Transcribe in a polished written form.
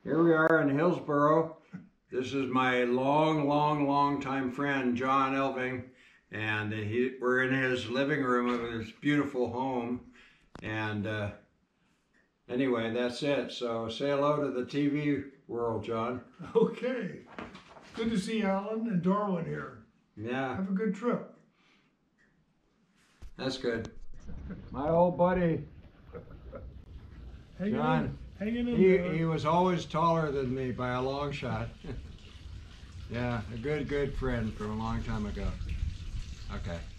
Here we are in Hillsboro. This is my long time friend, John Elving, and we're in his living room of his beautiful home. And anyway, that's it. So say hello to the TV world, John. Okay. Good to see Alan and Darwin here. Yeah. Have a good trip. That's good. My old buddy, John. Hanging in He was always taller than me by a long shot. Yeah, a good friend from a long time ago. Okay.